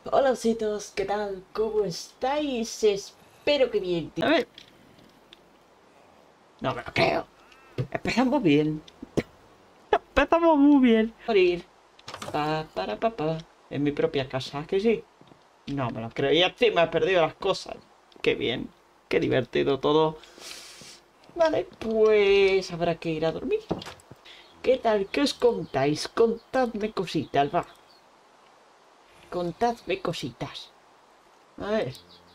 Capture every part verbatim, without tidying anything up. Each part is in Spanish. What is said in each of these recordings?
Hola ositos, ¿qué tal? ¿Cómo estáis? Espero que bien. A ver, no me lo creo. Empezamos bien. Empezamos muy bien. Morir. Pa, para, pa, pa. En mi propia casa, ¿que sí? No me lo creo. Y encima he perdido las cosas. Qué bien. Qué divertido todo. Vale, pues habrá que ir a dormir. ¿Qué tal? ¿Qué os contáis? Contadme cositas, va. Contadme cositas. A ver.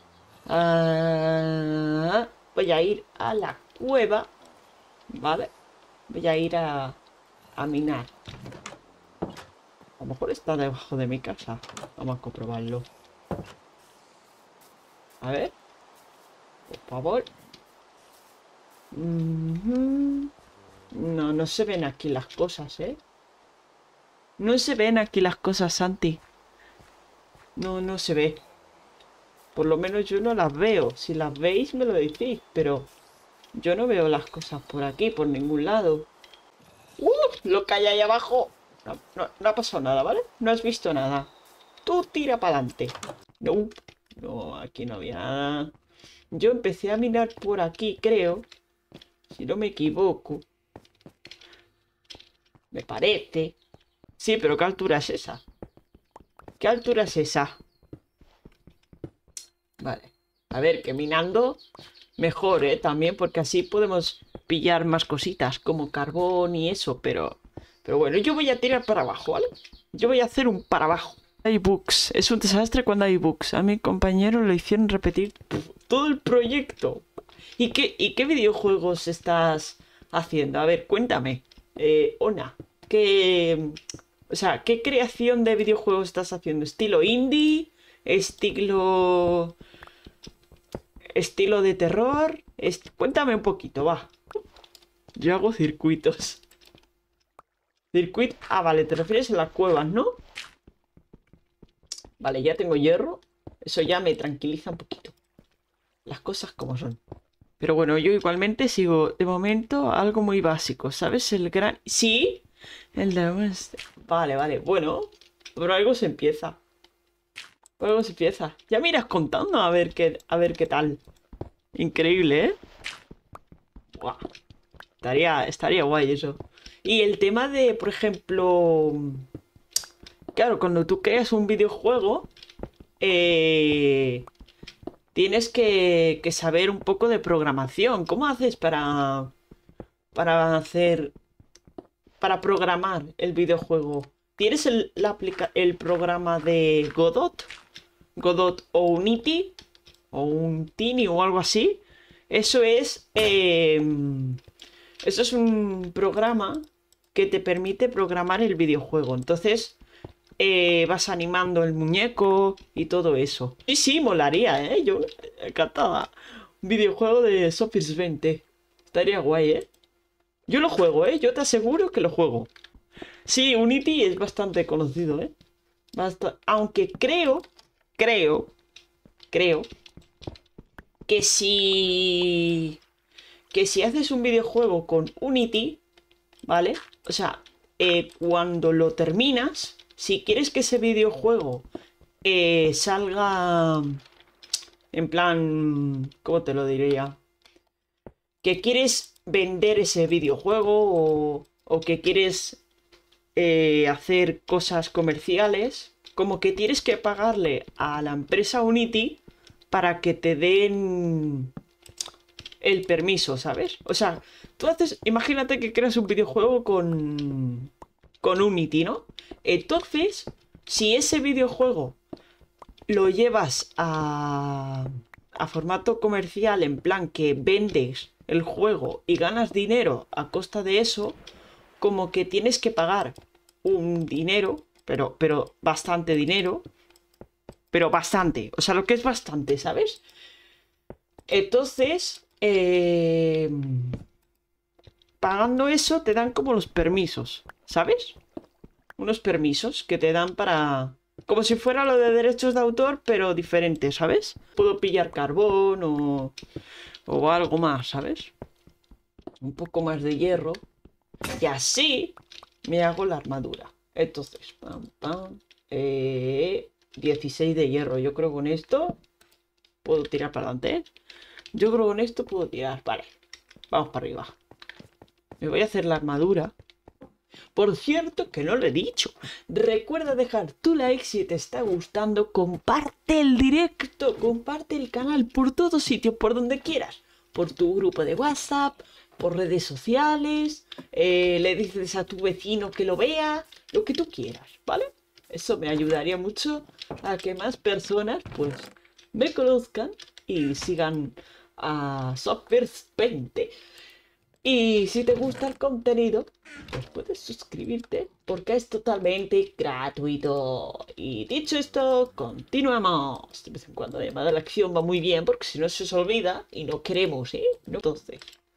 Ah, voy a ir a la cueva. Vale. Voy a ir a, a minar. A lo mejor está debajo de mi casa. Vamos a comprobarlo. A ver. Por favor. Mhm. No, no se ven aquí las cosas, ¿eh? No se ven aquí las cosas, Santi. No, no se ve. Por lo menos yo no las veo. Si las veis me lo decís, pero yo no veo las cosas por aquí, por ningún lado. ¡Uh! Lo que hay ahí abajo. No, no, no ha pasado nada, ¿vale? No has visto nada. Tú tira para adelante. No, no, aquí no había nada. Yo empecé a mirar por aquí, creo. Si no me equivoco. Me parece. Sí, pero ¿qué altura es esa? ¿Qué altura es esa? Vale. A ver, que minando mejor, ¿eh? También, porque así podemos pillar más cositas, como carbón y eso, pero... Pero bueno, yo voy a tirar para abajo, ¿vale? Yo voy a hacer un para abajo. Hay bugs. Es un desastre cuando hay bugs. A mi compañero lo hicieron repetir todo el proyecto. ¿Y qué, y qué videojuegos estás haciendo? A ver, cuéntame. Eh, Ona, ¿qué, o sea, ¿qué creación de videojuegos estás haciendo? ¿Estilo indie? ¿Estilo... estilo de terror? Est- Cuéntame un poquito, va. Yo hago circuitos. Circuit... Ah, vale, te refieres a las cuevas, ¿no? Vale, ya tengo hierro. Eso ya me tranquiliza un poquito. Las cosas como son. Pero bueno, yo igualmente sigo, de momento, algo muy básico, ¿sabes? El gran... Sí, el de... Vale, vale, bueno, pero algo se empieza. Por algo se empieza. Ya me irás contando a ver qué, a ver qué tal. Increíble, ¿eh? Buah, estaría, estaría guay eso. Y el tema de, por ejemplo... Claro, cuando tú creas un videojuego, eh, tienes que, que saber un poco de programación. ¿Cómo haces para, para hacer para programar el videojuego? ¿Tienes el, la aplica el programa de Godot? Godot o Unity o un Tiny o algo así. Eso es... eh, eso es un programa que te permite programar el videojuego. Entonces eh, vas animando el muñeco y todo eso. Y sí, molaría, ¿eh? Yo encantada. Un videojuego de Sophie's veinte. Estaría guay, ¿eh? Yo lo juego, ¿eh? Yo te aseguro que lo juego. Sí, Unity es bastante conocido, ¿eh? Basta- Aunque creo, creo, creo que si... que si haces un videojuego con Unity, ¿vale? O sea, eh, cuando lo terminas, si quieres que ese videojuego eh, salga en plan... ¿Cómo te lo diría? Que quieres vender ese videojuego o, o que quieres eh, hacer cosas comerciales, como que tienes que pagarle a la empresa Unity para que te den el permiso, ¿sabes? O sea, tú haces, imagínate que creas un videojuego con con Unity, ¿no? Entonces, si ese videojuego lo llevas a a formato comercial, en plan que vendes el juego y ganas dinero a costa de eso, como que tienes que pagar un dinero, pero, pero bastante dinero, pero bastante, o sea, lo que es bastante, ¿sabes? Entonces, eh, pagando eso te dan como los permisos, ¿sabes? Unos permisos que te dan para... Como si fuera lo de derechos de autor, pero diferente, ¿sabes? Puedo pillar carbón o, o algo más, ¿sabes? Un poco más de hierro. Y así me hago la armadura. Entonces, pam, pam. Eh, dieciséis de hierro. Yo creo que con esto puedo tirar para adelante. Yo creo que con esto puedo tirar. Vale, vamos para arriba. Me voy a hacer la armadura. Por cierto, que no lo he dicho. Recuerda dejar tu like si te está gustando. Comparte el directo. Comparte el canal por todos sitios, por donde quieras. Por tu grupo de WhatsApp, por redes sociales. Eh, le dices a tu vecino que lo vea. Lo que tú quieras, ¿vale? Eso me ayudaría mucho a que más personas, pues, me conozcan y sigan a Software veinte. Y si te gusta el contenido, pues puedes suscribirte porque es totalmente gratuito. Y dicho esto, continuamos. De vez en cuando la llamada a la acción va muy bien porque si no se os olvida y no queremos, ¿eh? No. Entonces,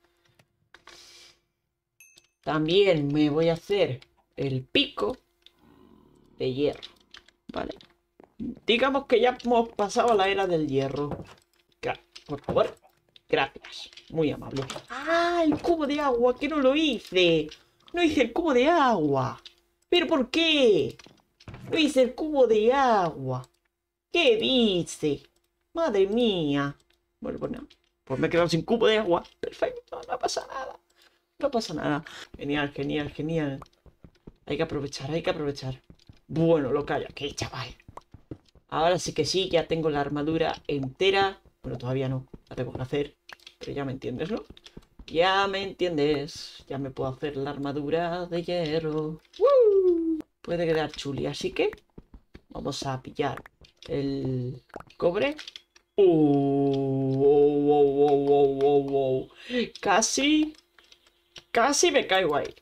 también me voy a hacer el pico de hierro, ¿vale? Digamos que ya hemos pasado a la era del hierro. Gra- Por favor. Gracias, muy amable. ¡Ah! El cubo de agua, que no lo hice. No hice el cubo de agua. ¿Pero por qué? No hice el cubo de agua. ¿Qué dice? Madre mía. Bueno, pues no. Pues me he quedado sin cubo de agua. Perfecto, no pasa nada. No pasa nada. Genial, genial, genial. Hay que aprovechar, hay que aprovechar. Bueno, lo callo aquí, chaval. Ahora sí que sí, ya tengo la armadura entera. Bueno, todavía no. La tengo que hacer. Pero ya me entiendes, ¿no? Ya me entiendes. Ya me puedo hacer la armadura de hierro. ¡Woo! Puede quedar chuli. Así que vamos a pillar el cobre. ¡Oh! ¡Oh, oh, oh, oh, oh, oh! Casi, casi me caigo ahí.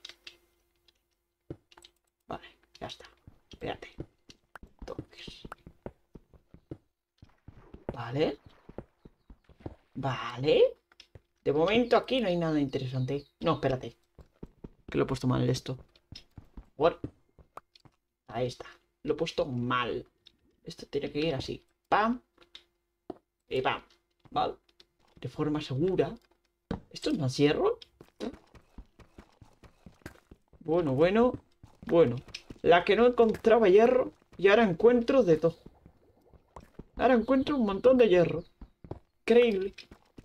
Vale, ya está. Espérate. Entonces. Vale. Vale. De momento aquí no hay nada interesante. No, espérate. Que lo he puesto mal esto. What? Ahí está. Lo he puesto mal. Esto tiene que ir así. Pam. Y pam. Vale. De forma segura. ¿Esto es más hierro? Bueno, bueno. Bueno. La que no encontraba hierro. Y ahora encuentro de todo. Ahora encuentro un montón de hierro. Increíble.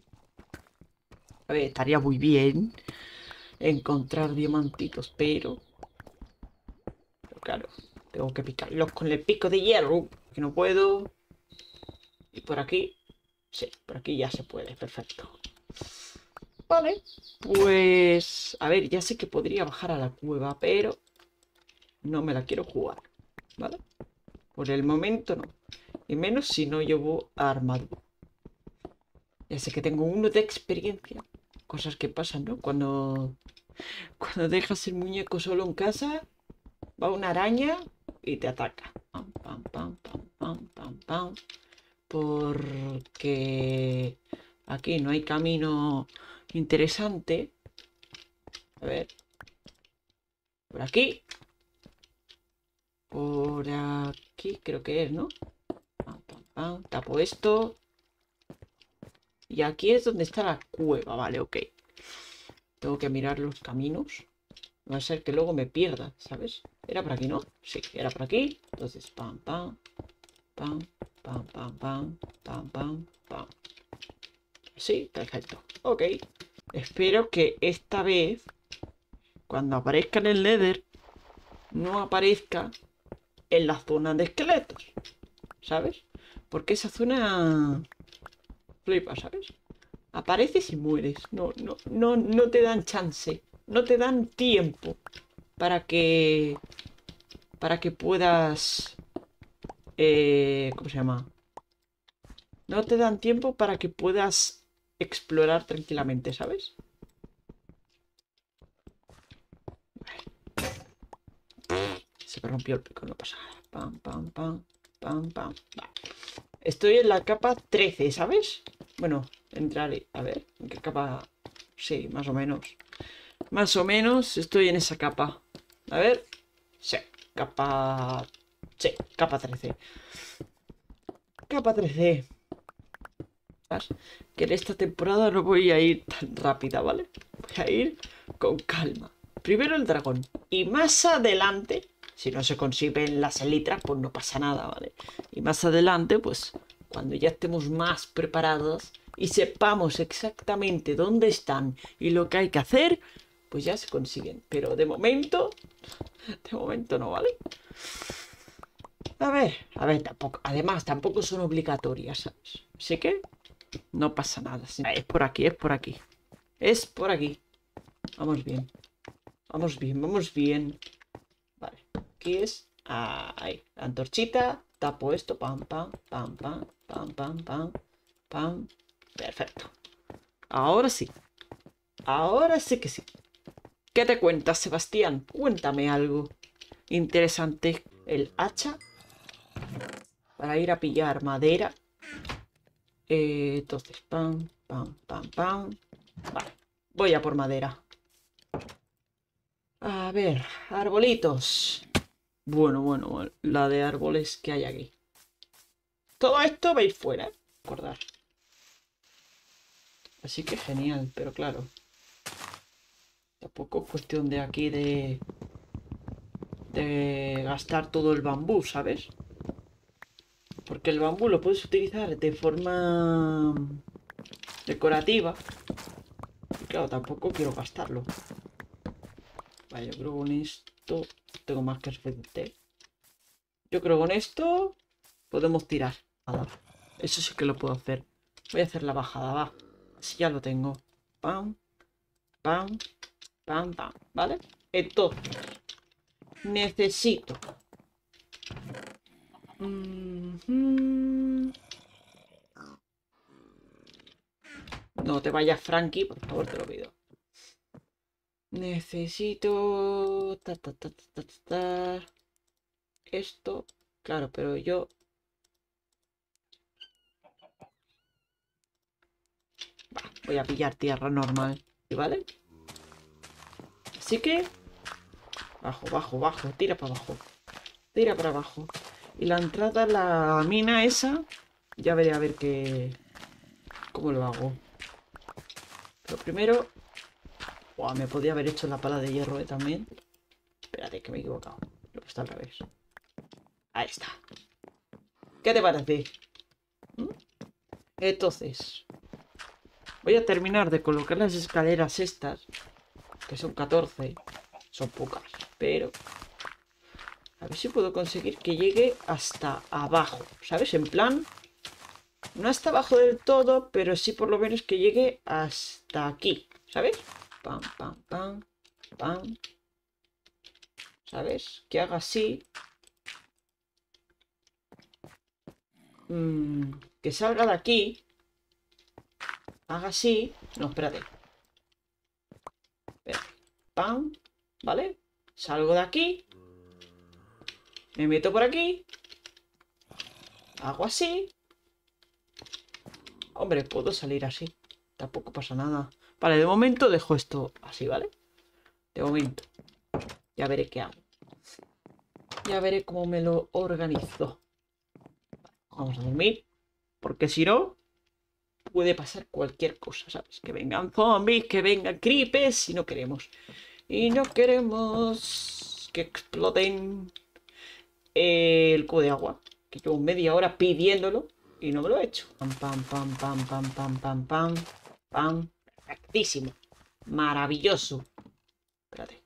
A ver, estaría muy bien encontrar diamantitos, pero... Pero claro, tengo que picarlos con el pico de hierro. Que no puedo. Y por aquí... Sí, por aquí ya se puede, perfecto. Vale, pues... A ver, ya sé que podría bajar a la cueva, pero... No me la quiero jugar, ¿vale? Por el momento no. Y menos si no llevo armadura. Ya sé que tengo uno de experiencia. Cosas que pasan, ¿no? Cuando... Cuando dejas el muñeco solo en casa, va una araña y te ataca. Pam, pam, pam, pam, pam, pam, pam. Porque aquí no hay camino interesante. A ver. Por aquí. Por aquí creo que es, ¿no? Pam, pam, pam. Tapo esto. Y aquí es donde está la cueva. Vale, ok. Tengo que mirar los caminos. No va a ser que luego me pierda, ¿sabes? ¿Era por aquí, no? Sí, era por aquí. Entonces, pam, pam. Pam, pam, pam, pam. Pam, pam, pam. Sí, perfecto. Ok. Espero que esta vez, cuando aparezca en el Nether, no aparezca en la zona de esqueletos. ¿Sabes? Porque esa zona... Flipa, ¿sabes? Apareces y mueres. No, no, no, no te dan chance. No te dan tiempo para que... Para que puedas... Eh, ¿cómo se llama? No te dan tiempo para que puedas explorar tranquilamente, ¿sabes? Se me rompió el pico, no pasa nada. Pam, pam, pam, pam, pam. Vale. Estoy en la capa trece, ¿sabes? Bueno, entraré. A ver, ¿en qué capa? Sí, más o menos. Más o menos estoy en esa capa. A ver. Sí, capa... Sí, capa trece. Capa trece. Que en esta temporada no voy a ir tan rápida, ¿vale? Voy a ir con calma. Primero el dragón. Y más adelante, Si no se consiguen las elitras, pues no pasa nada, ¿vale? Y más adelante, pues cuando ya estemos más preparados y sepamos exactamente dónde están y lo que hay que hacer, pues ya se consiguen. Pero de momento, de momento no, ¿vale? A ver, a ver, tampoco, además tampoco son obligatorias, ¿sabes? Así que no pasa nada. Es por aquí, es por aquí. Es por aquí. Vamos bien. Vamos bien, vamos bien. Vale, aquí es... Ahí, la antorchita. Tapo esto, pam, pam, pam, pam, pam, pam, pam, pam. Perfecto. Ahora sí. Ahora sí que sí. ¿Qué te cuentas, Sebastián? Cuéntame algo interesante. El hacha. Para ir a pillar madera. Eh, entonces, pam, pam, pam, pam. Vale, voy a por madera. A ver, arbolitos. Bueno, bueno, bueno, la de árboles que hay aquí. Todo esto veis fuera, ¿eh? Recordar. Así que genial, pero claro. Tampoco es cuestión de aquí de... De gastar todo el bambú, ¿sabes? Porque el bambú lo puedes utilizar de forma decorativa. Y claro, tampoco quiero gastarlo. Vale, yo creo que con esto tengo más que suficiente. Yo creo que con esto podemos tirar. Eso sí que lo puedo hacer. Voy a hacer la bajada, va. Así ya lo tengo. Pam, pam, pam, pam. ¿Vale? Entonces, necesito... Mm-hmm. No te vayas, Frankie, por favor, te lo pido. Necesito... Ta, ta, ta, ta, ta, ta. Esto... Claro, pero yo... Va, voy a pillar tierra normal, ¿vale? Así que... Bajo, bajo, bajo. Tira para abajo. Tira para abajo. Y la entrada a la mina esa... Ya veré a ver qué... ¿Cómo lo hago? Pero primero... Buah, me podía haber hecho la pala de hierro, ¿eh? También. Espérate, que me he equivocado. Lo que está al revés. Ahí está. ¿Qué te parece? ¿Mm? Entonces... Voy a terminar de colocar las escaleras estas. Que son catorce. Son pocas. Pero... A ver si puedo conseguir que llegue hasta abajo. ¿Sabes? En plan... No hasta abajo del todo, pero sí por lo menos que llegue hasta aquí. ¿Sabes? Pam, pam, pam, pam. ¿Sabes? Que haga así. Mm, que salga de aquí. Haga así. No, espérate. Espérate. Pam. ¿Vale? Salgo de aquí. Me meto por aquí. Hago así. Hombre, puedo salir así. Tampoco pasa nada. Vale, de momento dejo esto así, ¿vale? De momento. Ya veré qué hago. Ya veré cómo me lo organizo. Vamos a dormir. Porque si no, puede pasar cualquier cosa, ¿sabes? Que vengan zombies, que vengan creepers, y no queremos. Y no queremos que exploten el cubo de agua. Que llevo media hora pidiéndolo y no me lo he hecho. Pam, pam, pam, pam, pam, pam, pam, pam, pam. Perfectísimo. Maravilloso. Espérate.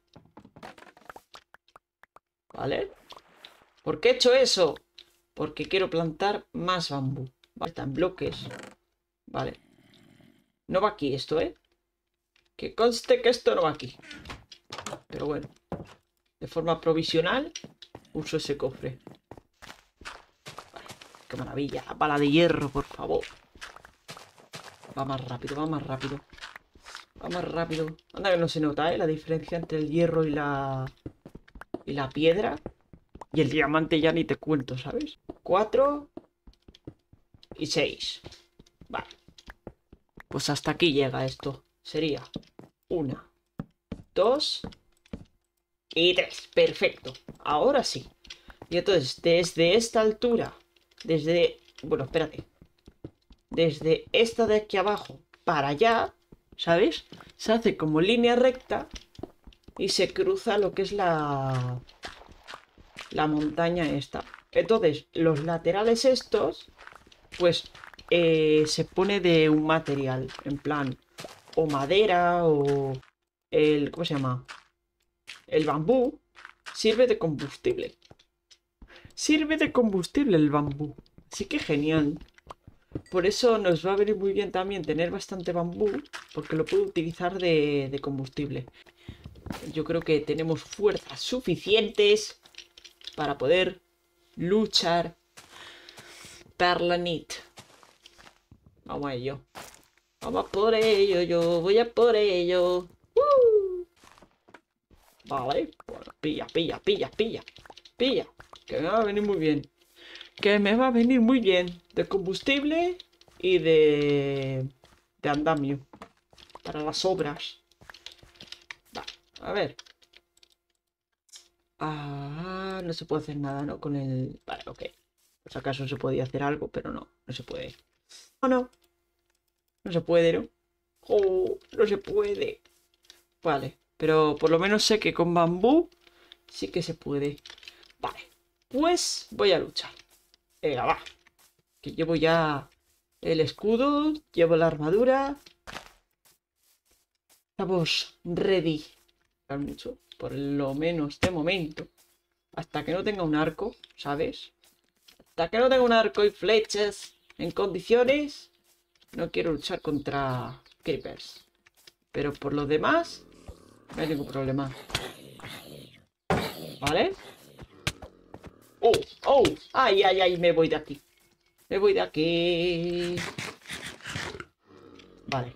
¿Vale? ¿Por qué he hecho eso? Porque quiero plantar más bambú. Vale, está en bloques. Vale. No va aquí esto, ¿eh? Que conste que esto no va aquí. Pero bueno. De forma provisional uso ese cofre. Vale. Qué maravilla. Bala de hierro, por favor. Va más rápido, va más rápido. Va más rápido. Anda que no se nota, ¿eh? La diferencia entre el hierro y la... Y la piedra. Y el diamante ya ni te cuento, ¿sabes? Cuatro. Y seis. Vale. Pues hasta aquí llega esto. Sería una, dos y tres. Perfecto. Ahora sí. Y entonces, desde esta altura, desde... Bueno, espérate. Desde esta de aquí abajo para allá, ¿sabes? Se hace como línea recta y se cruza lo que es la... la montaña esta. Entonces, los laterales estos, pues, eh, se pone de un material, en plan, o madera, o el, ¿cómo se llama? El bambú, sirve de combustible. Sirve de combustible el bambú. Así que genial. Por eso nos va a venir muy bien también tener bastante bambú, porque lo puedo utilizar de, de combustible. Yo creo que tenemos fuerzas suficientes para poder luchar por la nit. Vamos a ello. Vamos a por ello, yo voy a por ello. ¡Uh! Vale, bueno, pilla, pilla, pilla, pilla. Pilla, que me va a venir muy bien. Que me va a venir muy bien. De combustible y de... de andamio. Para las obras. Va, a ver. Ah, no se puede hacer nada, ¿no? Con el... Vale, ok. Por si acaso se podía hacer algo, pero no, no se puede. No, no. No se puede, ¿no? Oh, no se puede. Vale, pero por lo menos sé que con bambú sí que se puede. Vale, pues voy a luchar. Venga, va. Que llevo ya el escudo, llevo la armadura. Estamos ready. Mucho, por lo menos de momento. Hasta que no tenga un arco, ¿sabes? Hasta que no tenga un arco y flechas en condiciones, no quiero luchar contra creepers. Pero por lo demás, no hay ningún problema. ¿Vale? ¡Oh! ¡Oh! ¡Ay, ay, ay! Me voy de aquí. Me voy de aquí. Vale.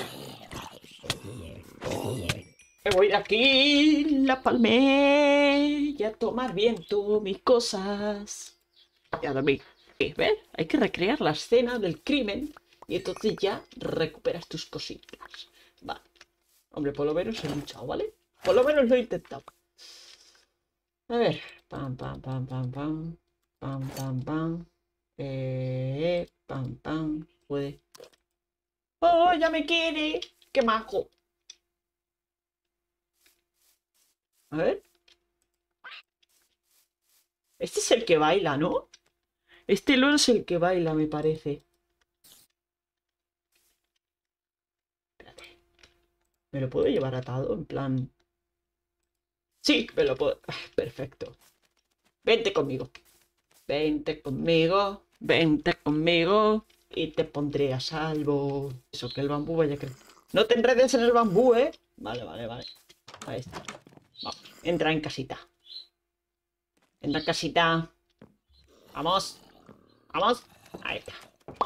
Me voy de aquí. La palmé. Y a tomar viento mis cosas. Y a dormir. ¿Ves? Hay que recrear la escena del crimen. Y entonces ya recuperas tus cositas. Vale. Hombre, por lo menos he luchado, ¿vale? Por lo menos lo he intentado. A ver. Pam, pam, pam, pam, pam. Pam, pam, pam. Eh, pam, pam. Puede. ¡Oh, ya me quiere! ¡Qué majo! A ver. Este es el que baila, ¿no? Este loro es el que baila, me parece. Espérate. ¿Me lo puedo llevar atado? En plan... Sí, me lo puedo... Ah, perfecto. Vente conmigo. Vente conmigo. Vente conmigo. Y te pondré a salvo. Eso, que el bambú vaya a crecer. No te enredes en el bambú, ¿eh? Vale, vale, vale. Ahí está. Vamos. Entra en casita. Entra en casita. Vamos. Vamos. Ahí está.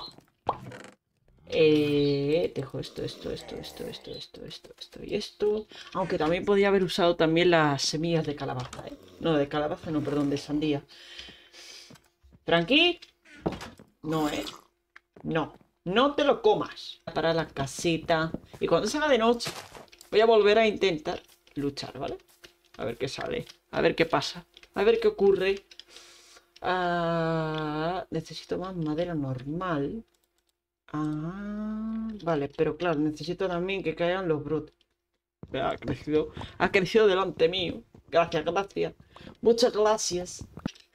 Eh, dejo esto, esto, esto, esto, esto, esto, esto, esto y esto. Aunque también podía haber usado también las semillas de calabaza, ¿eh? No, de calabaza, no, perdón, de sandía. ¿Tranqui? No, ¿eh? No. No te lo comas. Para la casita. Y cuando se haga de noche, voy a volver a intentar luchar, ¿vale? A ver qué sale. A ver qué pasa. A ver qué ocurre. Ah, necesito más madera normal. Ah, vale, pero claro, necesito también que caigan los brotes. Ha crecido, ha crecido delante mío. Gracias, gracias. Muchas gracias.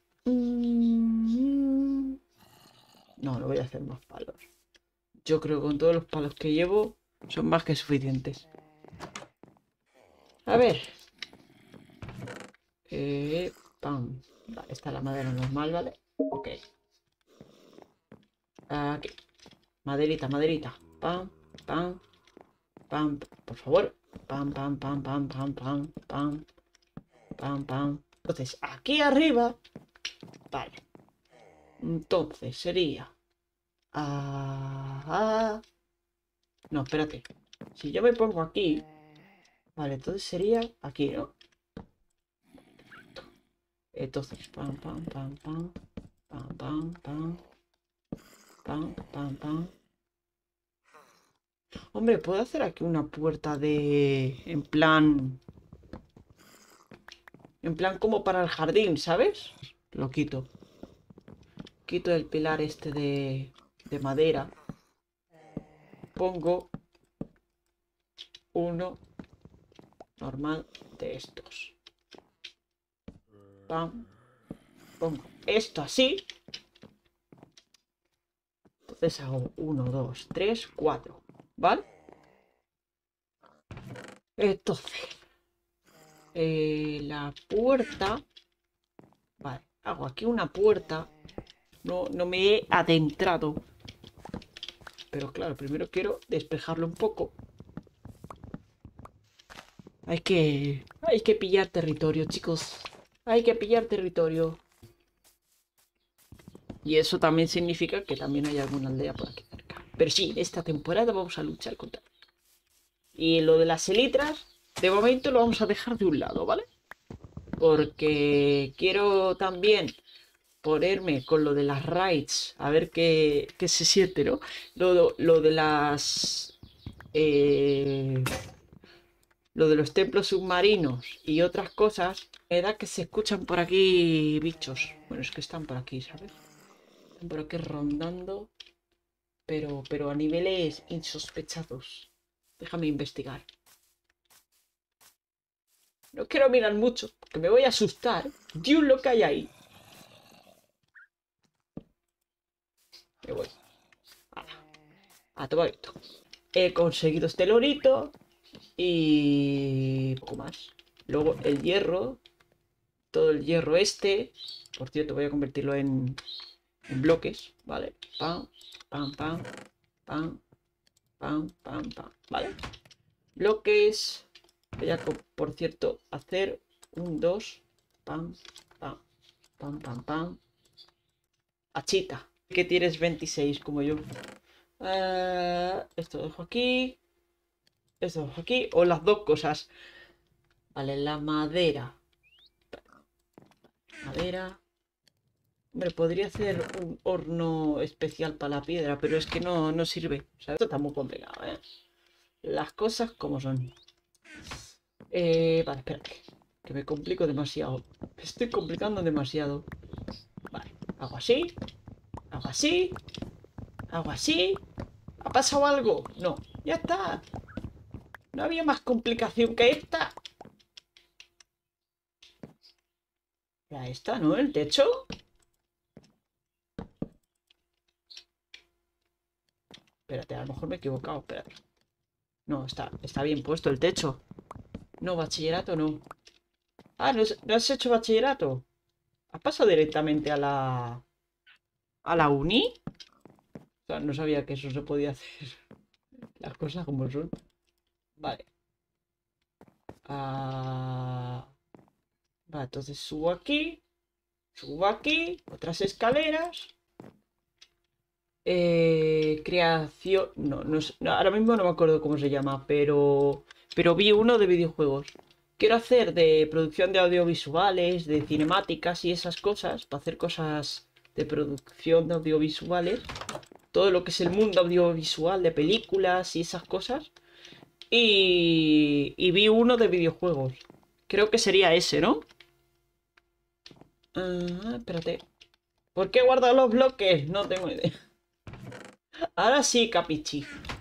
Mm, No, no voy a hacer más palos. Yo creo que con todos los palos que llevo son más que suficientes. A ver. Eh, pam. Vale, esta es la madera normal, ¿vale? Ok. Aquí. Maderita, maderita. Pam, pam, pam. Por favor. Pam, pam, pam, pam, pam, pam, pam. Pam, pam. Entonces, aquí arriba. Vale. Entonces sería... Ah, no, espérate. Si yo me pongo aquí... Vale, entonces sería aquí, ¿no? Entonces, pam, pam, pam, pam. Pam, pam, pam. Pam, pam, pam. Hombre, puedo hacer aquí una puerta de... En plan... En plan como para el jardín, ¿sabes? Lo quito. Quito el pilar este de, de madera. Pongo uno normal de estos. Pam, pongo esto así. Entonces hago uno, dos, tres, cuatro. ¿Vale? Entonces, eh, la puerta. Vale, hago aquí una puerta. No, no me he adentrado. Pero claro, primero quiero despejarlo un poco. Hay que... Hay que pillar territorio, chicos. Hay que pillar territorio. Y eso también significa que también hay alguna aldea por aquí cerca. Pero sí, esta temporada vamos a luchar contra... Y lo de las elitras, de momento lo vamos a dejar de un lado, ¿vale? Porque quiero también ponerme con lo de las raids. A ver qué, qué se siente, ¿no? Lo, lo de las... Eh... Lo de los templos submarinos y otras cosas, me da que se escuchan por aquí bichos. Bueno, es que están por aquí, ¿sabes? Están por aquí rondando, pero, pero a niveles insospechados. Déjame investigar. No quiero mirar mucho, porque me voy a asustar. Dios, lo que hay ahí. Me voy. A, a tomar esto. He conseguido este lorito. Y poco más. Luego el hierro. Todo el hierro este. Por cierto, voy a convertirlo en, en bloques. Vale. Pam, pam, pam. Pam, pam, pam, pam. Vale. Bloques. Voy a, por cierto, hacer un dos. Pam, pam, pam, pam, pam. Achita. Que tienes veintiséis como yo. Uh, esto lo dejo aquí. Esto lo dejo aquí. O las dos cosas. Vale, la madera. Madera. Hombre, podría hacer un horno especial para la piedra, pero es que no, no sirve. O sea, esto está muy complicado, ¿eh? Las cosas como son. Eh, vale, espérate. Que me complico demasiado. Me estoy complicando demasiado. Vale, hago así. Hago así. Hago así. ¿Ha pasado algo? No. Ya está. No había más complicación que esta. Ya está, ¿no? El techo. Espérate, a lo mejor me he equivocado. Espérate. No, está, está bien puesto el techo. No, bachillerato no. Ah, ¿no, has- no has hecho bachillerato? ¿Has pasado directamente a la... a la uni? O sea, no sabía que eso se podía hacer. Las cosas como son. Vale. Ah... Vale, entonces subo aquí. Subo aquí. Otras escaleras. Eh, creación... No, no, sé- no, ahora mismo no me acuerdo cómo se llama, pero... Pero vi uno de videojuegos. Quiero hacer de producción de audiovisuales, de cinemáticas y esas cosas, para hacer cosas de producción de audiovisuales. Todo lo que es el mundo audiovisual de películas y esas cosas. Y, y vi uno de videojuegos. Creo que sería ese, ¿no? Ah, espérate. ¿Por qué he guardado los bloques? No tengo idea. Ahora sí, capichi.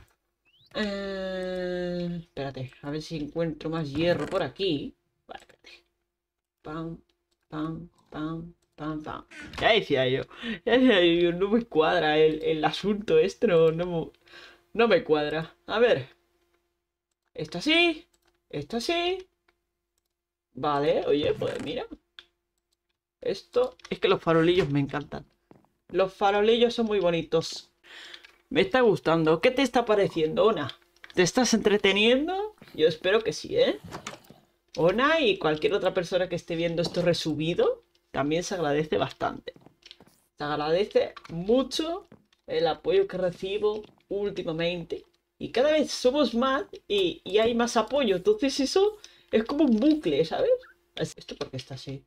Eh, espérate, a ver si encuentro más hierro por aquí. Vale, espérate. Pam, pam, pam, pam, pam. Ya decía yo. Ya decía yo, no me cuadra el, el asunto este, no, no, me- no me cuadra. A ver. Esto así. Esto así. Vale, oye, pues mira. Esto. Es que los farolillos me encantan. Los farolillos son muy bonitos. Me está gustando. ¿Qué te está pareciendo, Ona? ¿Te estás entreteniendo? Yo espero que sí, ¿eh? Ona y cualquier otra persona que esté viendo esto resubido, también se agradece bastante. Se agradece mucho el apoyo que recibo últimamente. Y cada vez somos más y, y hay más apoyo. Entonces eso es como un bucle, ¿sabes? ¿Esto por qué está así?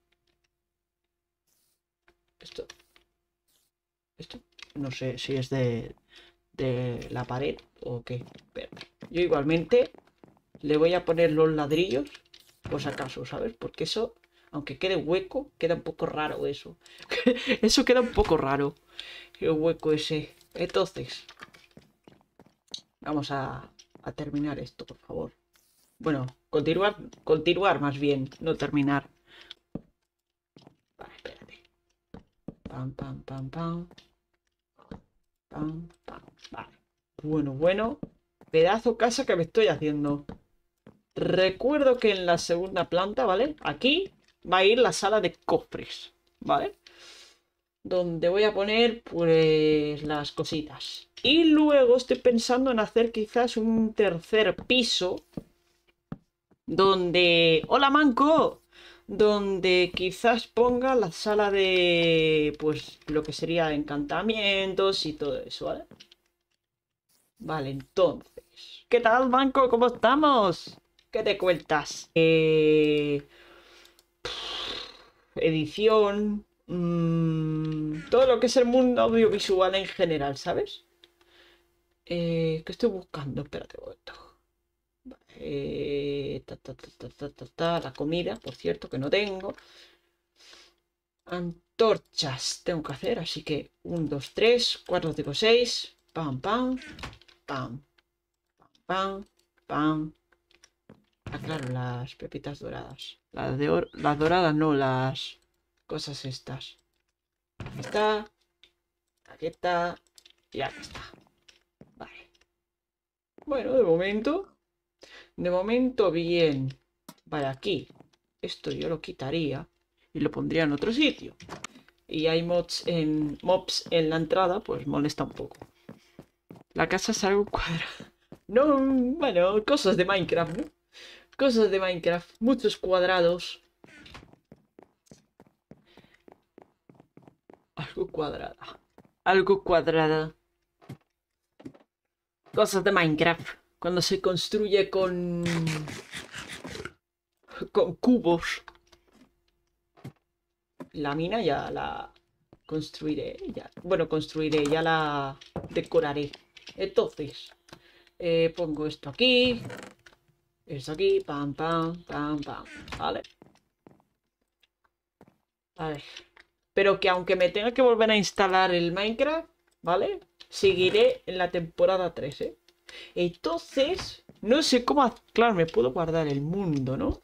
Esto, esto, no sé si es de, de la pared o qué. Pero yo igualmente le voy a poner los ladrillos, por si acaso, ¿sabes? Porque eso, aunque quede hueco, queda un poco raro eso. Eso queda un poco raro, el hueco ese. Entonces, vamos a, a terminar esto, por favor. Bueno, continuar, continuar más bien, no terminar. Vale, espérate. Pam, pam, pam, pam. Pam, pam. Vale. Bueno, bueno. Pedazo casa que me estoy haciendo. Recuerdo que en la segunda planta, ¿vale? Aquí va a ir la sala de cofres, ¿vale? Donde voy a poner, pues, las cositas. Y luego estoy pensando en hacer quizás un tercer piso. Donde... ¡Hola, Manco! Donde quizás ponga la sala de... Pues, lo que sería encantamientos y todo eso, ¿vale? Vale, entonces... ¿Qué tal, Manco? ¿Cómo estamos? ¿Qué te cuentas? Eh... Edición... mmm, todo lo que es el mundo audiovisual en general, ¿sabes? Eh, ¿qué estoy buscando? Espérate un momento. Eh, ta, ta, ta, ta, ta, ta, ta, la comida, por cierto, que no tengo. Antorchas tengo que hacer, así que uno, dos, tres, cuatro, cinco, seis. Pam, pam, pam, pam, pam. Ah, claro, las pepitas doradas. Las de oro, las doradas no, las cosas estas. Aquí está. Aquí está. Y aquí está. Vale. Bueno, de momento. De momento, bien. Vale, aquí. Esto yo lo quitaría. Y lo pondría en otro sitio. Y hay mods en, mobs en la entrada, pues molesta un poco. La casa es algo cuadrada. No, bueno, cosas de Minecraft, ¿no? Cosas de Minecraft. Muchos cuadrados. Algo cuadrada. Algo cuadrada. Cosas de Minecraft. Cuando se construye con... con cubos. La mina ya la construiré. Ya. Bueno, construiré, ya la decoraré. Entonces, eh, pongo esto aquí. Esto aquí, pam, pam, pam, pam. Vale. A ver. Pero que aunque me tenga que volver a instalar el Minecraft, ¿vale? Seguiré en la temporada tres, ¿eh? Entonces, no sé cómo... ha- Claro, me puedo guardar el mundo, ¿no?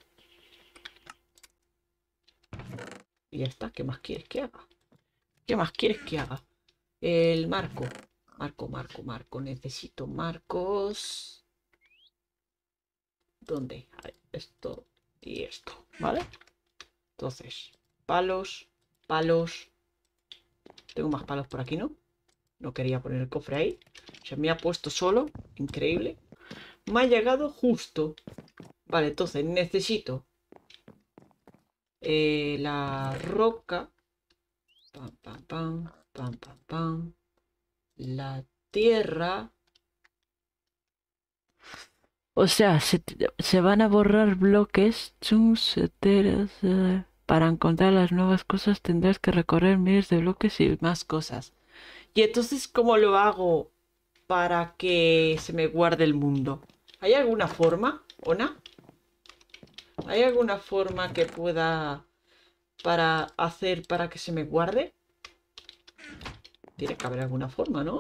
Y ya está. ¿Qué más quieres que haga? ¿Qué más quieres que haga? El marco. Marco, marco, marco. Necesito marcos. ¿Dónde? A ver, esto y esto, ¿vale? Entonces, palos, palos. Tengo más palos por aquí, ¿no? No quería poner el cofre ahí. Se me ha puesto solo. Increíble. Me ha llegado justo. Vale, entonces necesito eh, la roca. Pam, pam, pam, pam, pam, pam. La tierra. O sea, se, te- se van a borrar bloques. chus, eteras, eh, Para encontrar las nuevas cosas tendrás que recorrer miles de bloques y más cosas. Y entonces, ¿cómo lo hago para que se me guarde el mundo? ¿Hay alguna forma, Ona? ¿Hay alguna forma que pueda para hacer para que se me guarde? Tiene que haber alguna forma, ¿no?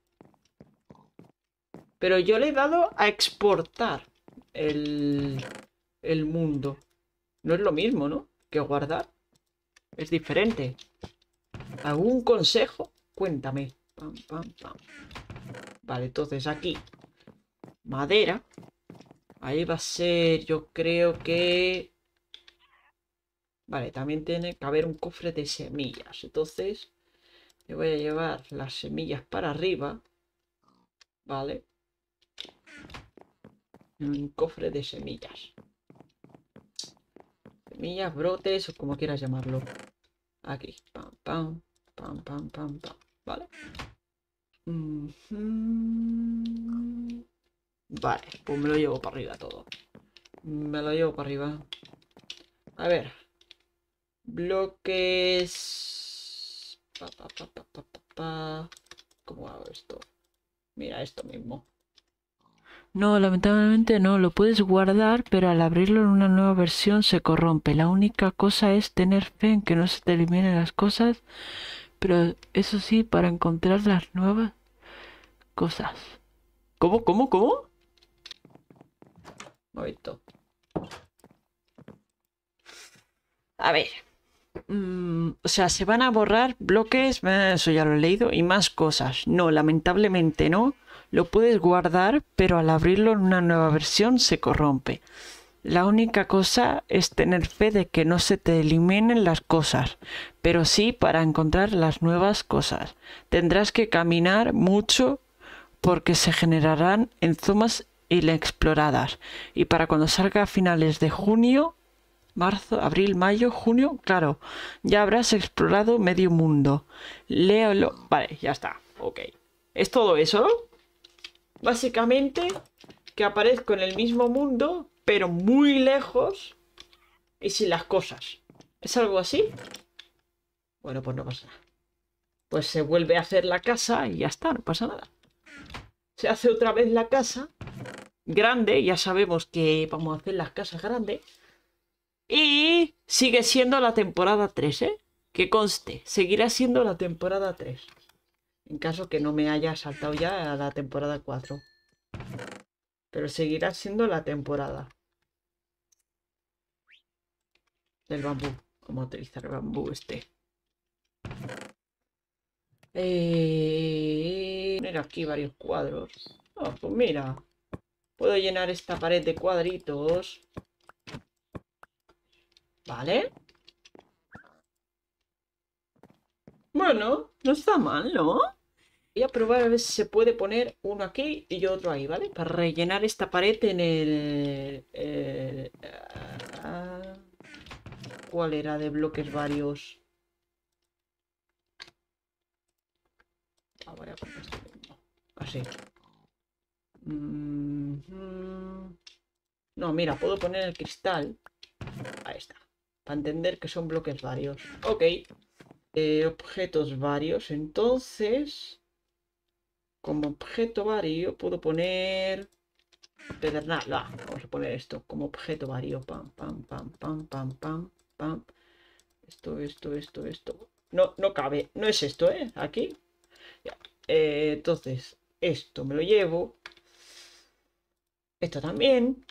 Pero yo le he dado a exportar el, el mundo. No es lo mismo, ¿no? Que guardar. Es diferente. ¿Algún consejo? Cuéntame. Pam, pam, pam. Vale, entonces aquí. Madera. Ahí va a ser, yo creo que... Vale, también tiene que haber un cofre de semillas. Entonces, le voy a llevar las semillas para arriba. Vale. Un cofre de semillas. Semillas, brotes o como quieras llamarlo. Aquí. Pam, pam, pam, pam, pam, pam. Vale. Ujú. Vale, pues me lo llevo para arriba todo. Me lo llevo para arriba. A ver. Bloques. Pa, pa, pa, pa, pa, pa, pa. ¿Cómo hago esto? Mira esto mismo. No, lamentablemente no, lo puedes guardar, pero al abrirlo en una nueva versión se corrompe. La única cosa es tener fe en que no se te eliminen las cosas, pero eso sí, para encontrar las nuevas cosas. ¿Cómo, cómo, cómo? Momento. A ver. Mm, o sea, se van a borrar bloques, eh, eso ya lo he leído, y más cosas. No, lamentablemente no. Lo puedes guardar, pero al abrirlo en una nueva versión se corrompe. La única cosa es tener fe de que no se te eliminen las cosas, pero sí para encontrar las nuevas cosas. Tendrás que caminar mucho porque se generarán en zonas inexploradas. Y para cuando salga a finales de junio, marzo, abril, mayo, junio, claro, ya habrás explorado medio mundo. Léalo. Vale, ya está. Ok. Es todo eso. Básicamente que aparezco en el mismo mundo, pero muy lejos y sin las cosas. ¿Es algo así? Bueno, pues no pasa nada. Pues se vuelve a hacer la casa y ya está, no pasa nada. Se hace otra vez la casa grande, ya sabemos que vamos a hacer las casas grandes. Y sigue siendo la temporada tres, ¿eh? Que conste, seguirá siendo la temporada tres. En caso que no me haya saltado ya a la temporada cuatro. Pero seguirá siendo la temporada del bambú. Vamos a utilizar el bambú este. Eh... Poner aquí varios cuadros. Oh, pues mira. Puedo llenar esta pared de cuadritos. Vale. Bueno, no está mal, ¿no? Voy a probar a ver si se puede poner uno aquí y otro ahí, ¿vale? Para rellenar esta pared en el... el- ah, ¿cuál era? De bloques varios. Ah, voy a poner esto mismo. Así. Mm -hmm. No, mira, puedo poner el cristal. Ahí está. Para entender que son bloques varios. Ok. Eh, objetos varios. Entonces, como objeto vario, puedo poner... pedernal. Ah, vamos a poner esto como objeto vario. Pam, pam, pam, pam, pam, pam, pam. Esto, esto, esto, esto. No, no cabe. No es esto, ¿eh? Aquí. Ya. Eh, entonces, esto me lo llevo. Esto también.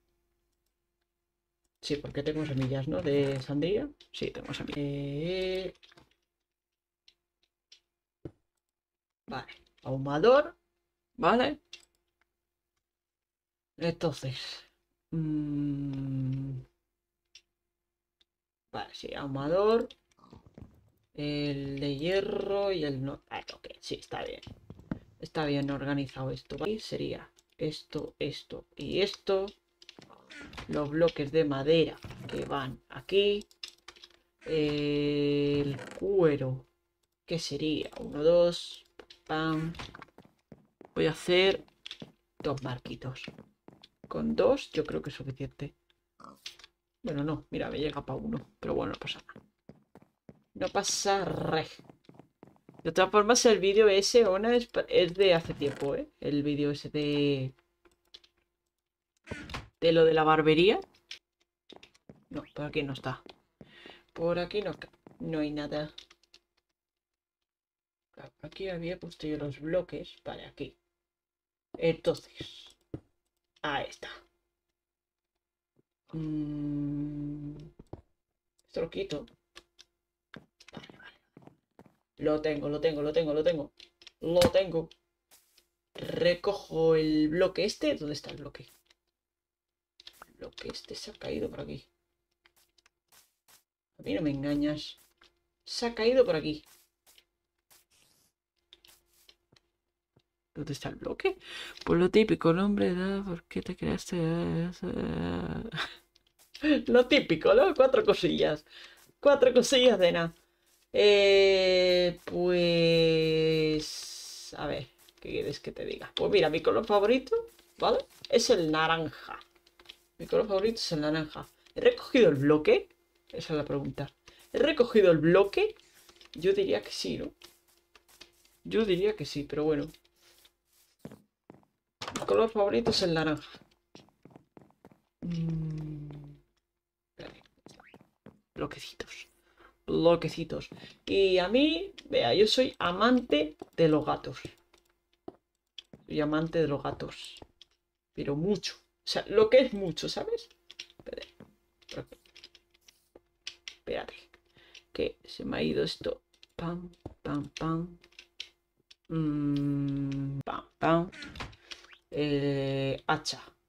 Sí, porque tengo semillas, ¿no? De sandía. Sí, tengo semillas. Eh... Vale. Ahumador. Vale. Entonces. Mmm... Vale, sí, ahumador. El de hierro y el no. Ah, ok, sí, está bien. Está bien organizado esto. ¿Vale? Sería esto, esto y esto. Los bloques de madera que van aquí. El cuero. ¿Qué sería? Uno, dos. Pam. Voy a hacer dos marquitos. Con dos yo creo que es suficiente. Bueno, no, mira, me llega para uno. Pero bueno, no pasa nada. No pasa re. De todas formas, el vídeo ese, Ona, es, es de hace tiempo, ¿eh? El vídeo ese de... De lo de la barbería. No, por aquí no está. Por aquí no, no hay nada. Aquí había puesto yo los bloques. Vale, aquí. Entonces. Ahí está. Mm, esto lo quito. Vale, vale. Lo tengo, lo tengo, lo tengo, lo tengo. Lo tengo. Recojo el bloque este. ¿Dónde está el bloque? El bloque este se ha caído por aquí. A mí no me engañas. Se ha caído por aquí. ¿Dónde está el bloque? Pues lo típico, nombre, edad, ¿por qué te creaste? Lo típico, ¿no? Cuatro cosillas. Cuatro cosillas de nada. Eh, pues... A ver, ¿qué quieres que te diga? Pues mira, mi color favorito, ¿vale? Es el naranja. Mi color favorito es el naranja. ¿He recogido el bloque? Esa es la pregunta. ¿He recogido el bloque? Yo diría que sí, ¿no? Yo diría que sí, pero bueno. Mi color favorito es el naranja. Mm, bloquecitos. Bloquecitos. Y a mí, vea, yo soy amante de los gatos. Soy amante de los gatos. Pero mucho. O sea, lo que es mucho, ¿sabes? Espérate. Espérate. que se me ha ido esto. Pam, pam, pam. Mm, pam, pam. Eh, hacha.